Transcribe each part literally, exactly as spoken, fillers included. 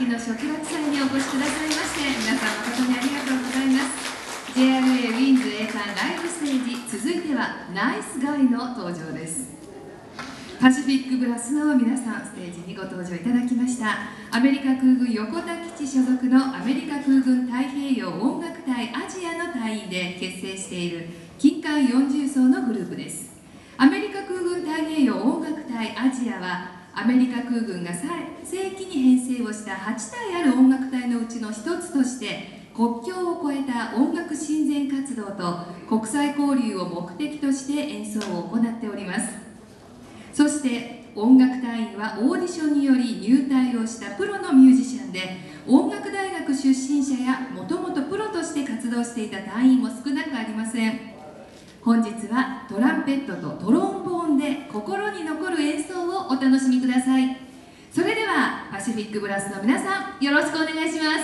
式の初期落祭にお越しくださいまして、皆さん誠にありがとうございます。 ジェイアールエー ウィンズ栄冠ライブステージ、続いてはナイスガイの登場です。パシフィックブラスの皆さん、ステージにご登場いただきました。アメリカ空軍横田基地所属のアメリカ空軍太平洋音楽隊アジアの隊員で結成している金管よんじゅうそうのグループです。アメリカ空軍太平洋音楽隊アジアはアメリカ空軍が正規に編成をしたはちたいある音楽隊のうちの一つとして、国境を越えた音楽親善活動と国際交流を目的として演奏を行っております。そして音楽隊員はオーディションにより入隊をしたプロのミュージシャンで、音楽大学出身者やもともとプロとして活動していた隊員も少なくありません。本日はトランペットとトロンボーンで心に残る演奏をお楽しみください。それではパシフィックブラスの皆さん、よろしくお願いします。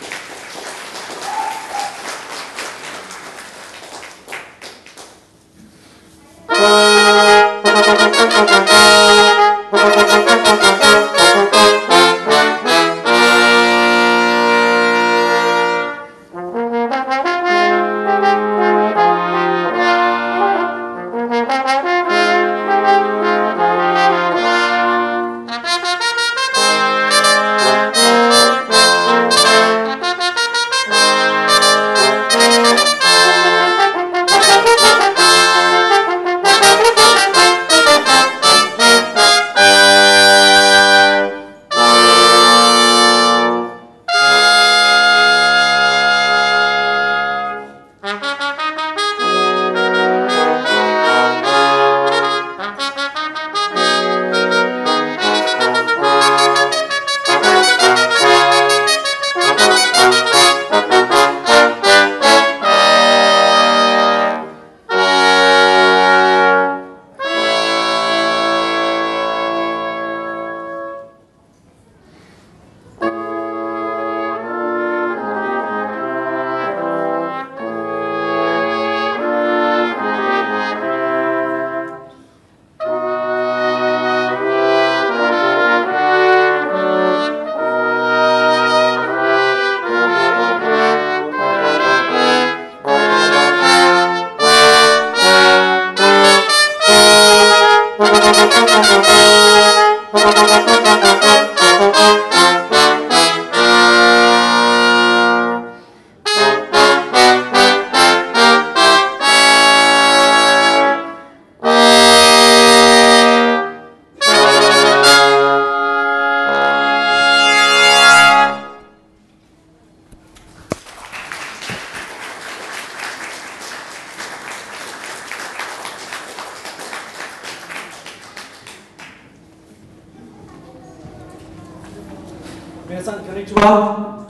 皆さん、こんにちは。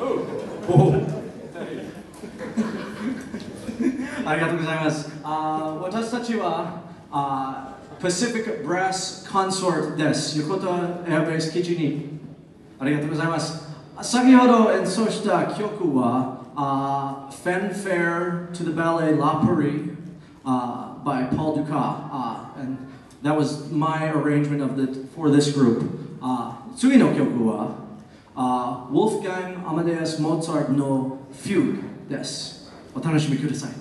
ありがとうございます。あ私たちはあ Pacific Brass Consort です。横田エアベース基地にありがとうございます。先ほど演奏した曲はあ Fanfare to the Ballet La Paris uh, by Paul Dukas、uh, and that was my arrangement of the, for this group、uh, 次の曲はUh, Wolfgang Amadeus Mozart no Fugue です。お楽しみください。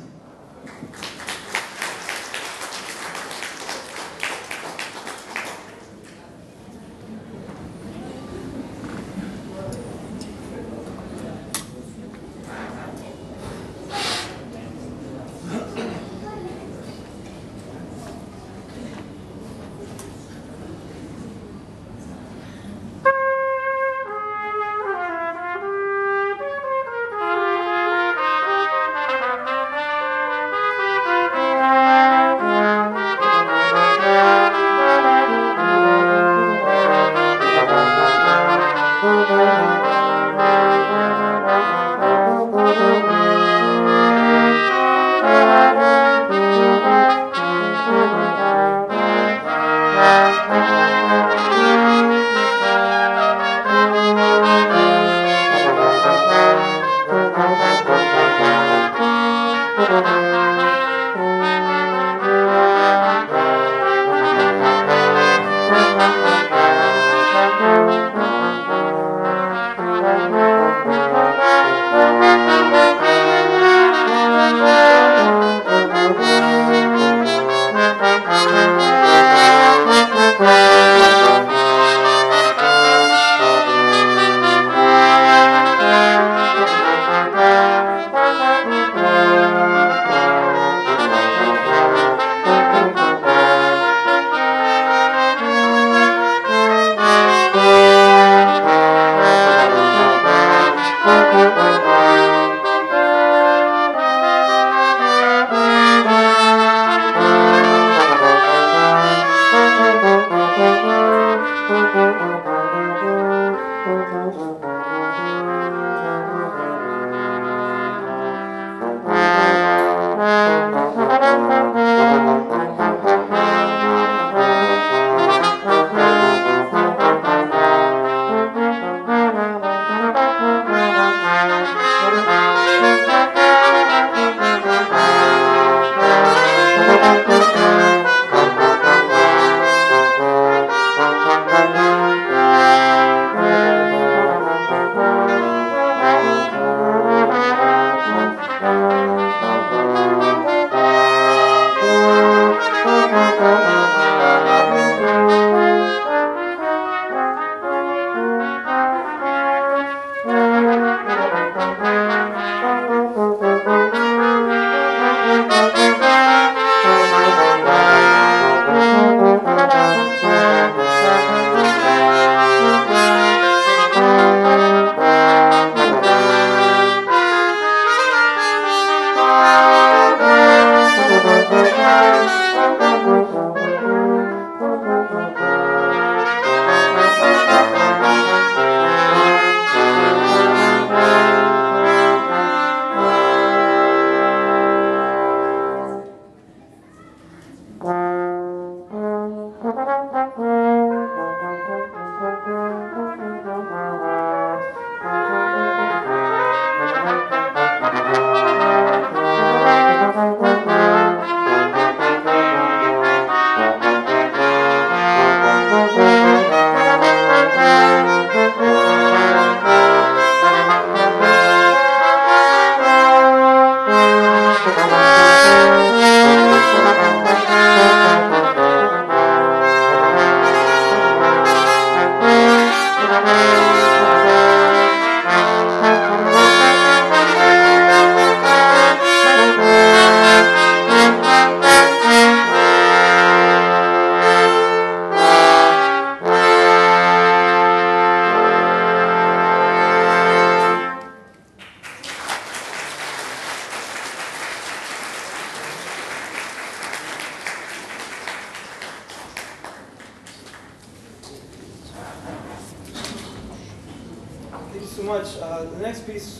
So much. Uh, the next piece.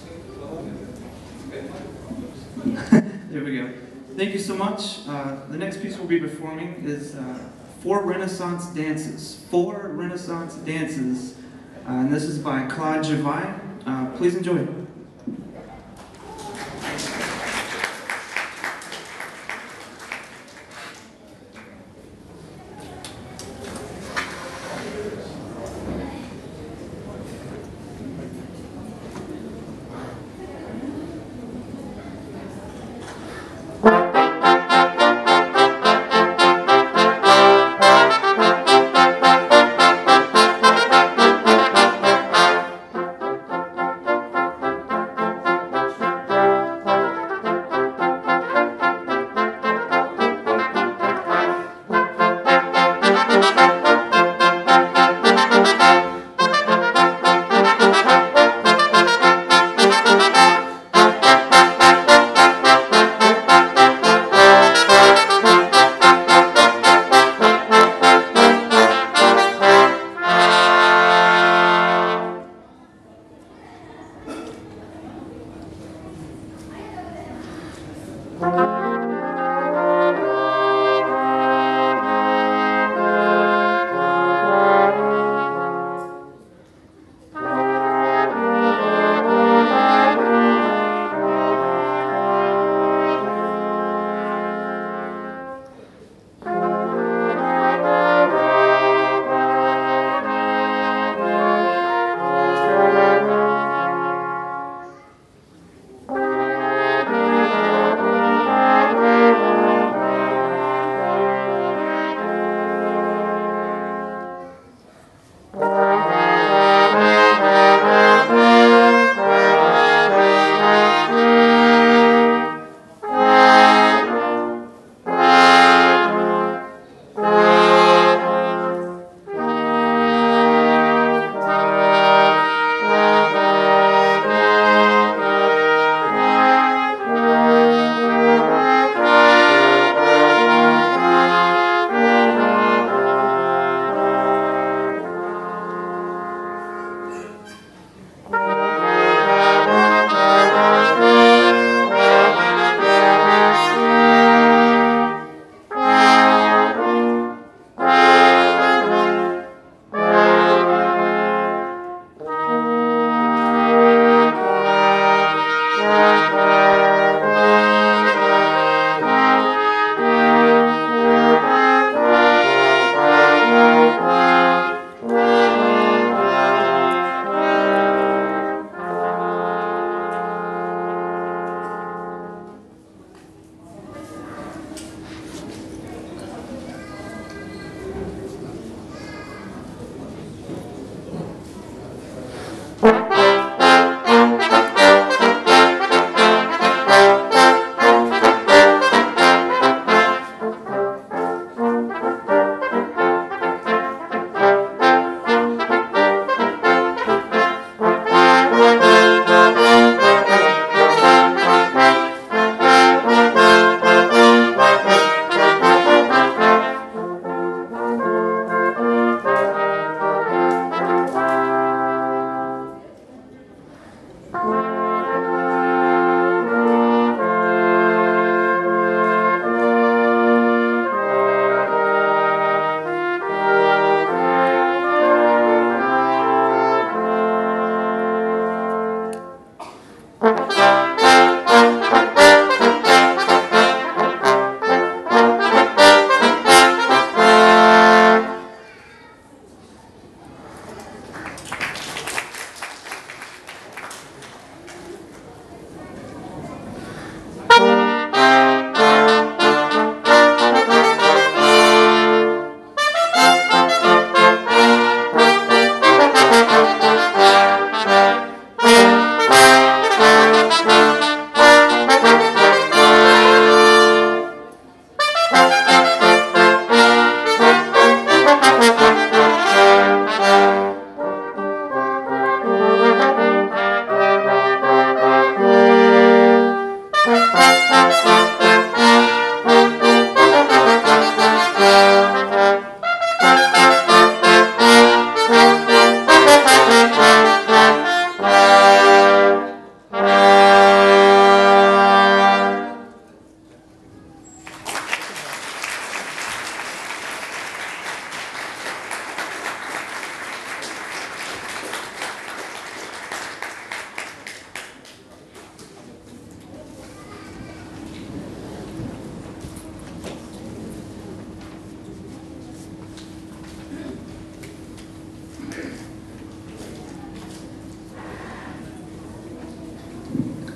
There we go. Thank you so much. Uh, the next piece we'll be performing is uh, Four Renaissance Dances. Four Renaissance Dances. Uh, and this is by Claude Gervais. Uh, please enjoy.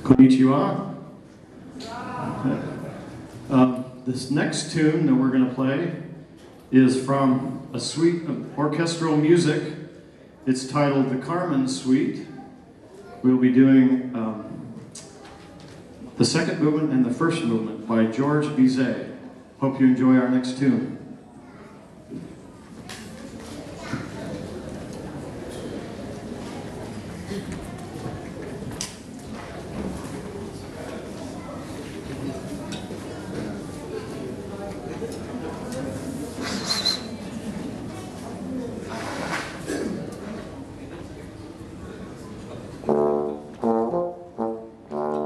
Konnichiwa. Um, this next tune that we're going to play is from a suite of orchestral music. It's titled the Carmen Suite. We'll be doing um, the second movement and the first movement by George Bizet. Hope you enjoy our next tune.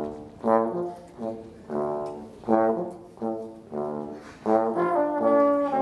Thank you.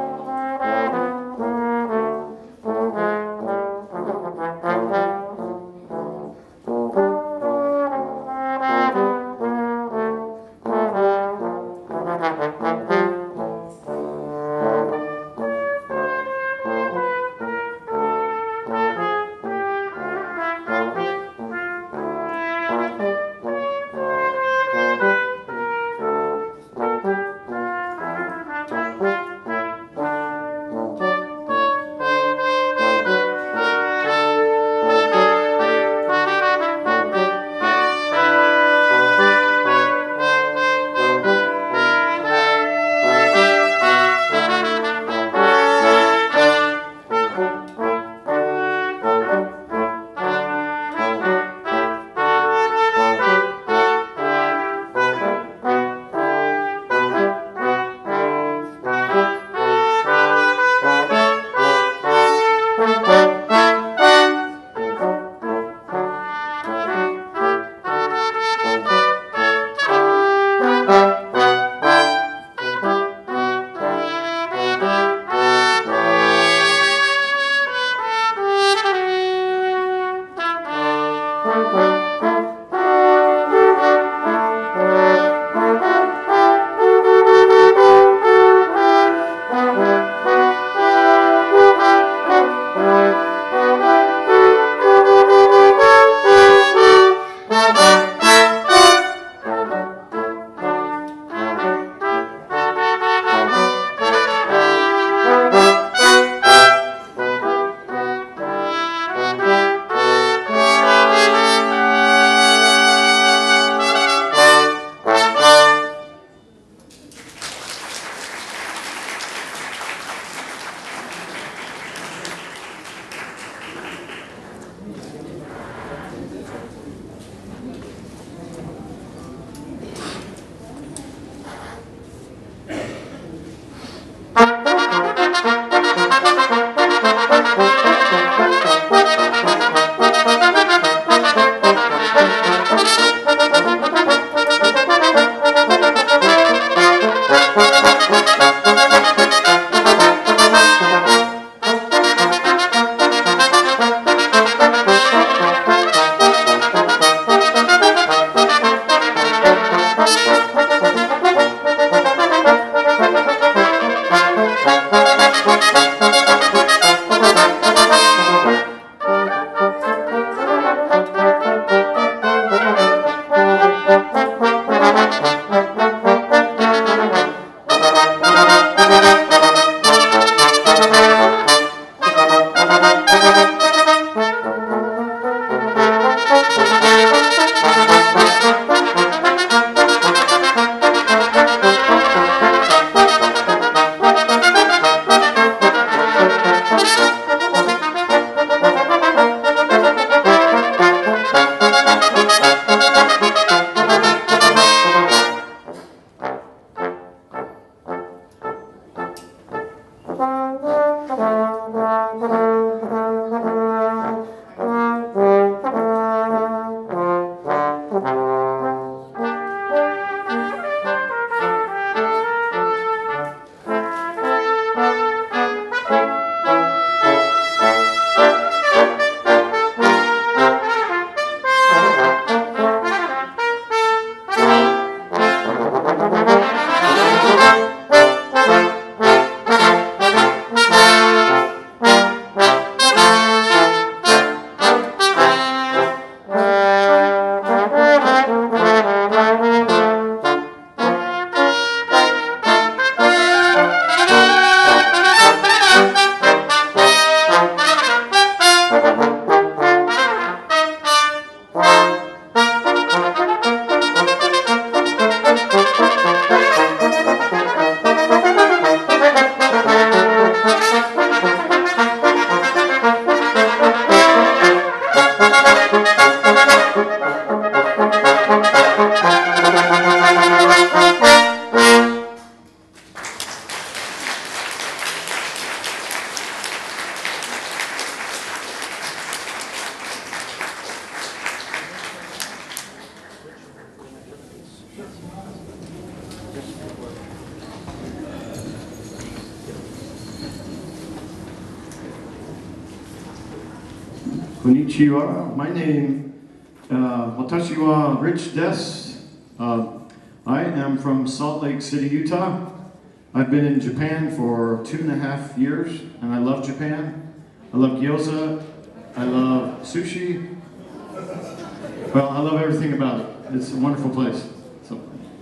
Konnichiwa. My name, uh, watashi wa Rich desu. Uh, I am from Salt Lake City, Utah. I've been in Japan for two and a half years, and I love Japan. I love gyoza. I love sushi. Well, I love everything about it. It's a wonderful place. So.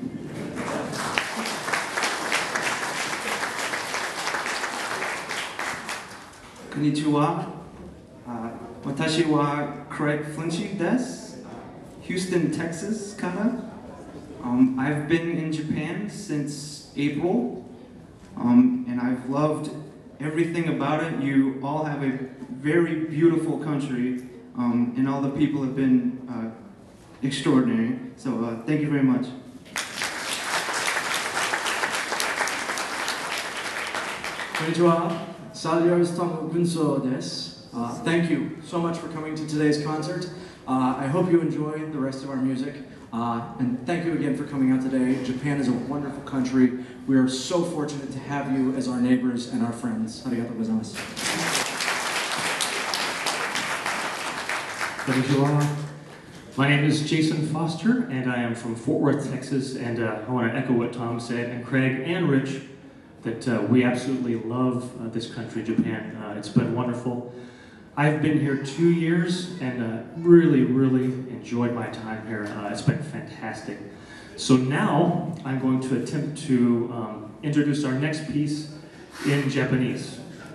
Konnichiwa. Uh, watashi wa Craig Flinchy desu. Houston, Texas, kara. Um, I've been in Japan since April, um, and I've loved everything about it. You all have a very beautiful country, um, and all the people have been uh, extraordinary. So uh, thank you very much. Konnichiwa. Saludos Tomo Gunso desu. Uh, Thank you so much for coming to today's concert. Uh, I hope you enjoy the rest of our music. Uh, and thank you again for coming out today. Japan is a wonderful country. We are so fortunate to have you as our neighbors and our friends. Arigatou gozaimasu. Konnichiwa. My name is Jason Foster, and I am from Fort Worth, Texas. And uh, I want to echo what Tom said, and Craig and Rich, that uh, we absolutely love uh, this country, Japan. Uh, it's been wonderful. I've been here two years and uh, really, really enjoyed my time here. Uh, it's been fantastic. So now I'm going to attempt to um, introduce our next piece in Japanese.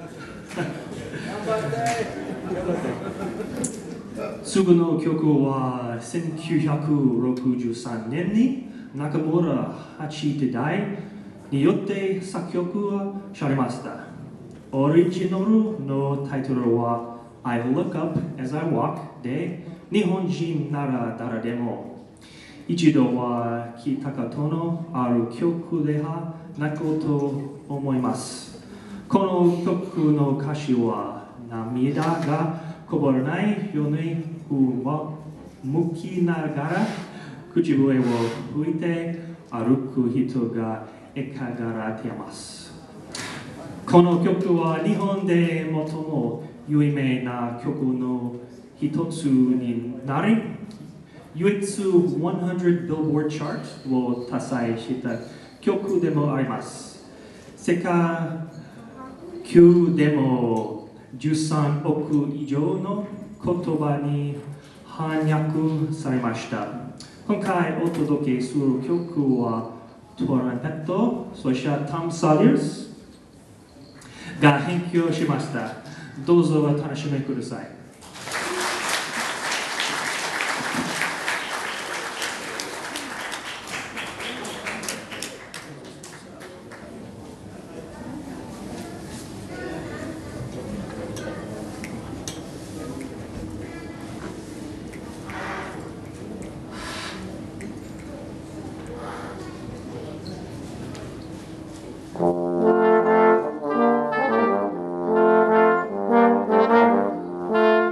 次の曲はせんきゅうひゃくろくじゅうさんねんに中村八手代によって作曲されました。オリジナルのタイトルは I Look Up As I Walk で、日本人なら誰でも一度は聞いたことのある曲ではないかと思います。この曲の歌詞は涙がこぼれないように向きながら口笛を吹いて歩く人が描かれています。この曲は日本で最も有名な曲の一つになり、唯一ひゃく Billboard Chart を達成した曲でもあります。世界中でもじゅうさんおく以上の言葉に翻訳されました。今回お届けする曲はトランペット、そしてトム・サリアスが編曲しました。どうぞお楽しみください。 Thank you.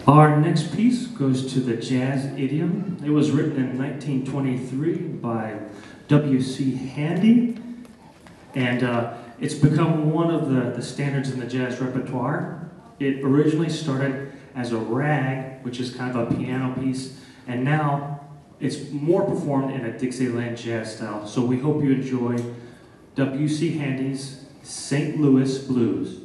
Our next piece goes to the Jazz Idiom. It was written in nineteen twenty-three by W C Handy, and uh, it's become one of the, the standards in the jazz repertoire. It originally started as a rag, which is kind of a piano piece, and now it's more performed in a Dixieland jazz style. So we hope you enjoy W C Handy's Saint Louis Blues.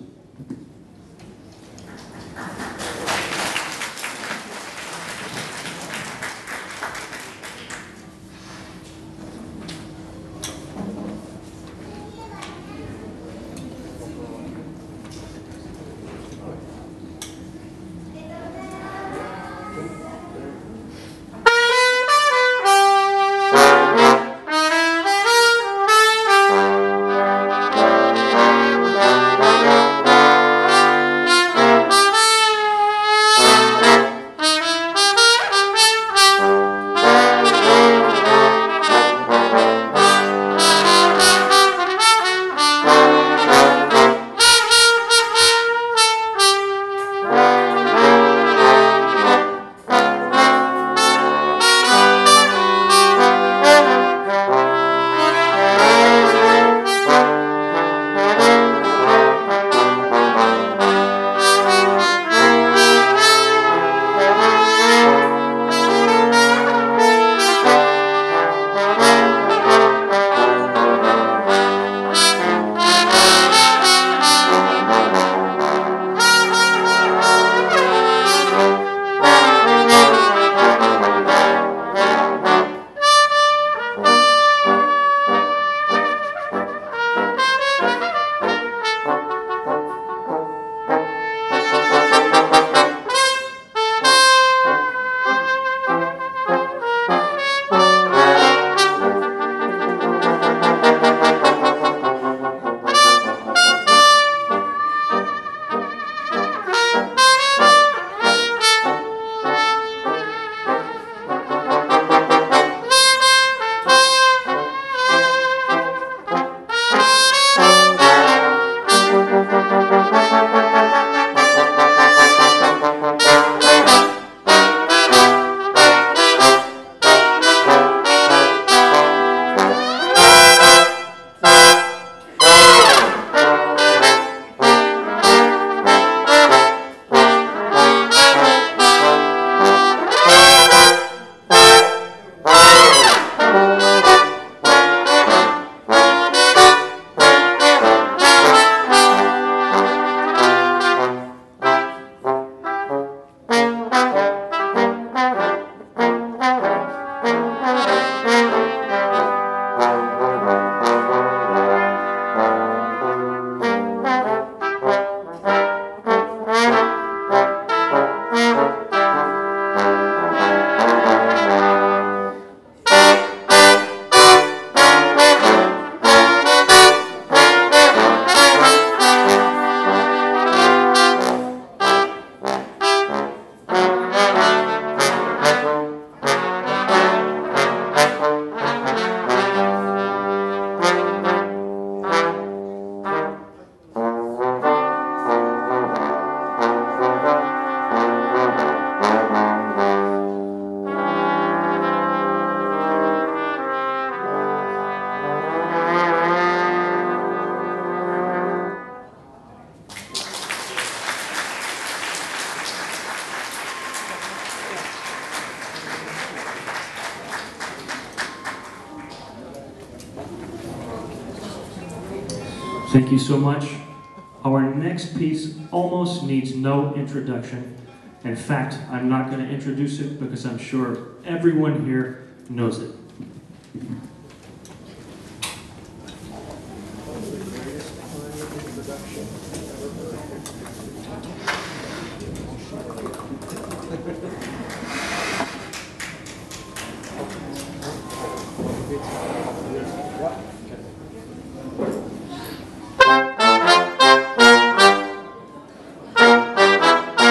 Thank you so much. Our next piece almost needs no introduction. In fact, I'm not going to introduce it because I'm sure everyone here knows it.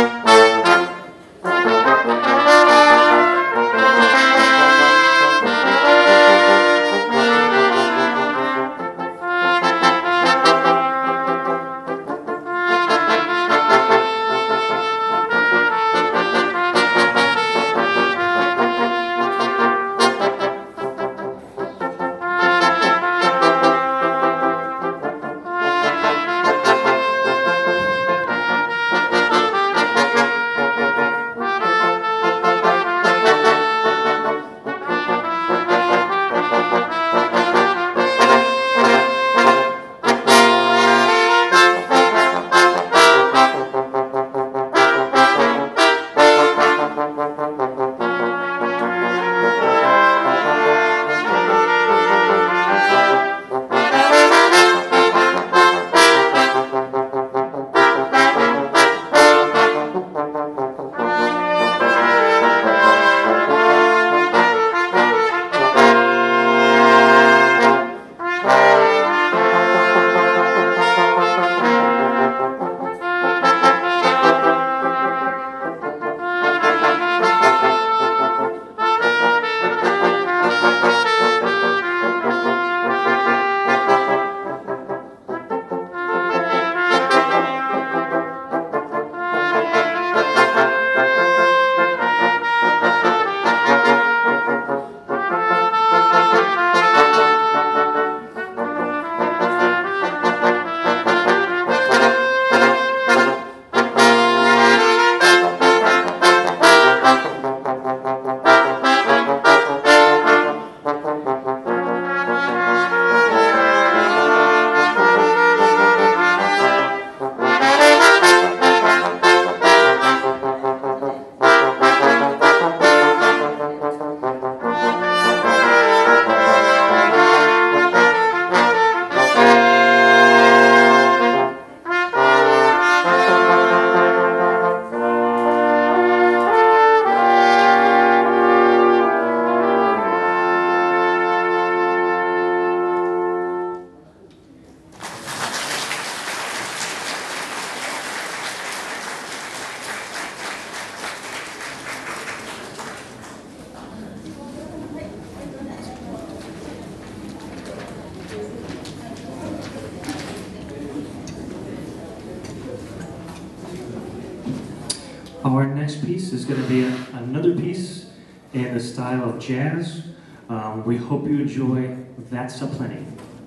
Thank you. Our next piece is going to be a, another piece in the style of jazz. Um, we hope you enjoy That's a Plenty.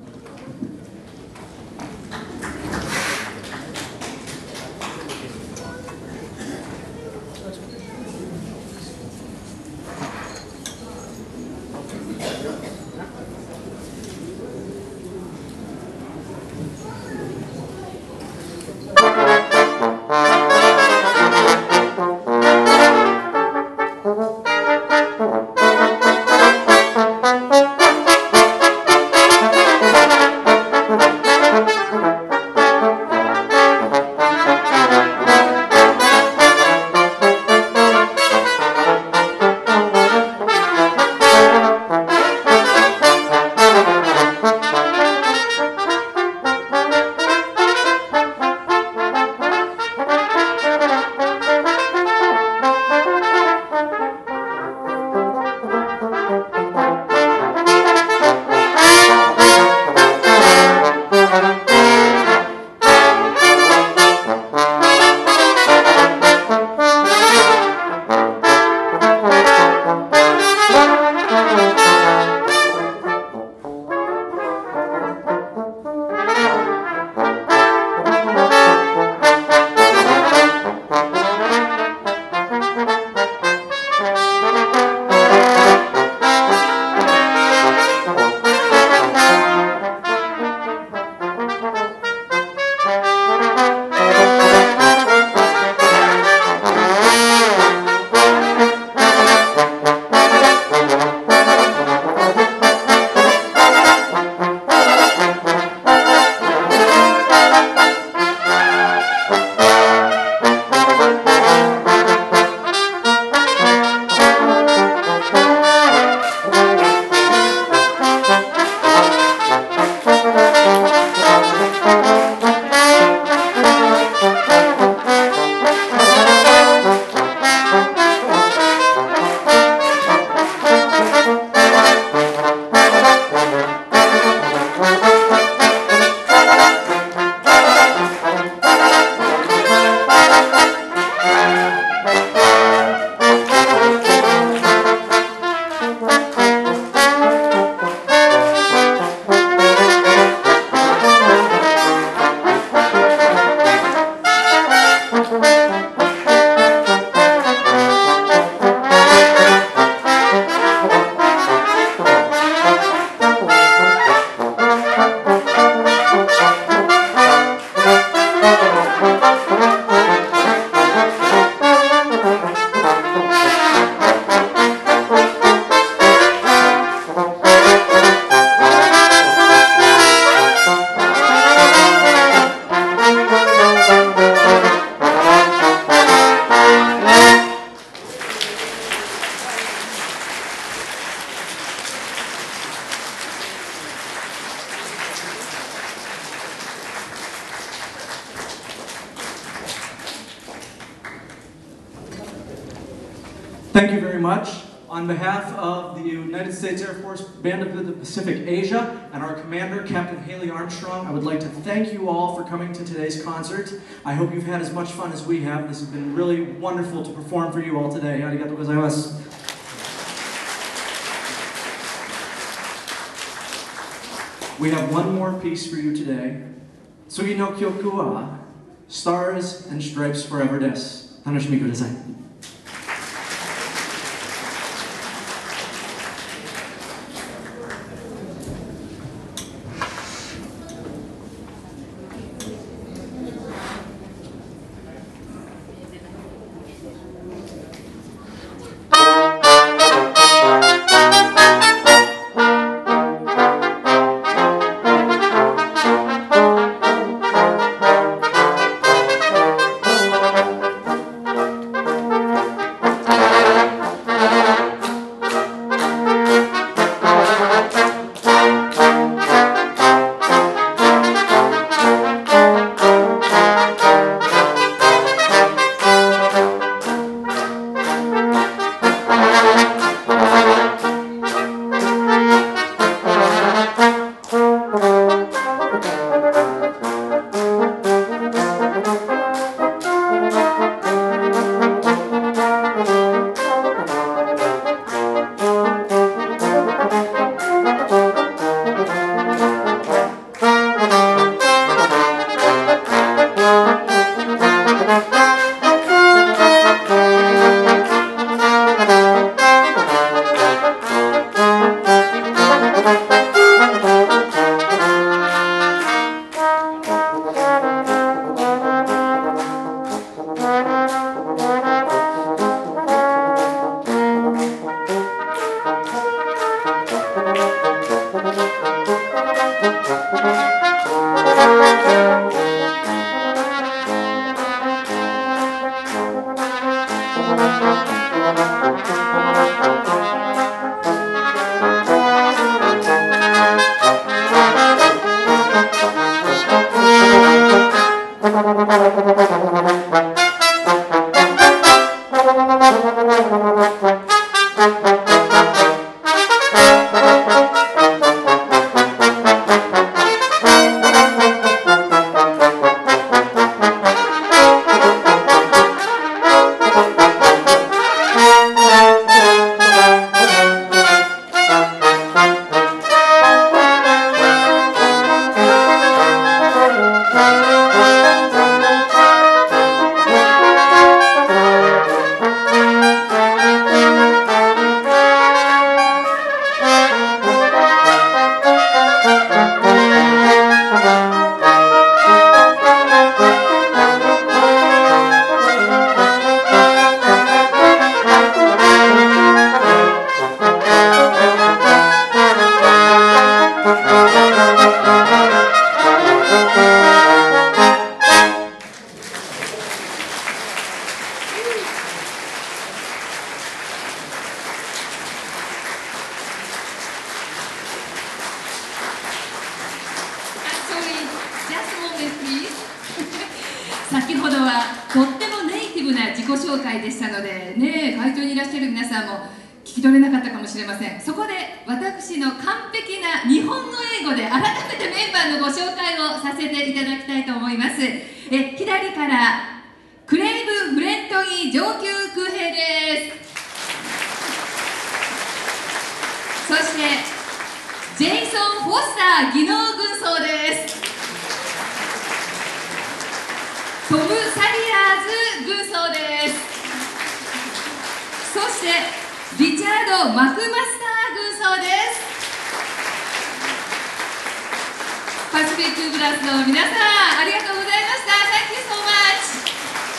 Thank you very much. On behalf of the United States Air Force Band of the Pacific Asia and our commander, Captain Haley Armstrong, I would like to thank you all for coming to today's concert. I hope you've had as much fun as we have. This has been really wonderful to perform for you all today. Arigatou gozaimasu. We have one more piece for you today. Tsugi no kyoku wa Stars and Stripes Forever desu. Tanoshimi kudasai. 先ほどはとってもネイティブな自己紹介でしたのでね、会場にいらっしゃる皆さんも聞き取れなかったかもしれません。そこで私の完璧な日本語英語で改めてメンバーのご紹介をさせていただきたいと思います。え左からクレイブ・フレントギー上級空兵です。そしてジェイソン・フォスター技能軍曹です。トム・サリアーズ軍曹です。そしてリチャード・マクマスター軍曹です。パシフィックブラスの皆さん、ありがとうございました。 Thank you so much。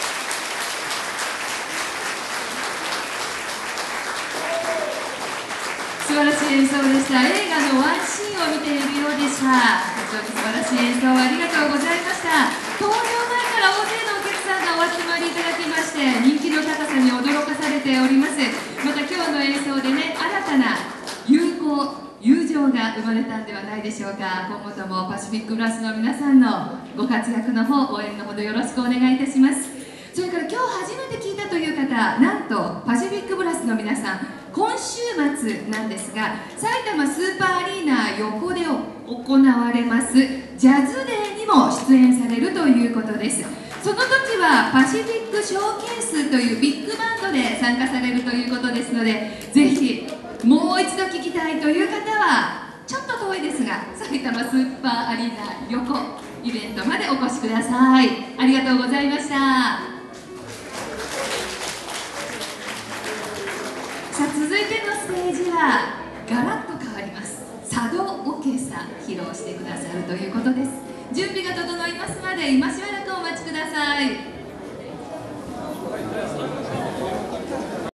素晴らしい演奏でした。映画のワンシーンを見ているようでした。本当に素晴らしい演奏ありがとうございました。登場前から大勢のお客さんがお集まりいただきまして、人気の高さに驚かされております。また今日の演奏でね、新たな友好友情が生まれたんではないでしょうか。今後ともパシフィックブラスの皆さんのご活躍の方、応援のほどよろしくお願いいたします。それから今日初めて聞いたという方、なんとパシフィックブラスの皆さん、今週末なんですが、埼玉スーパーアリーナ横で行われますジャズデーにも出演されるということです。その時はパシフィックショーケースというビッグバンドで参加されるということですので、ぜひもう一度聞きたいという方はちょっと遠いですが、埼玉スーパーアリーナ横イベントまでお越しください。ありがとうございました。さあ、続いてのステージはガラッと変わります。佐渡オケさん披露してくださるということです。準備が整いますまで今しばらくお待ちください。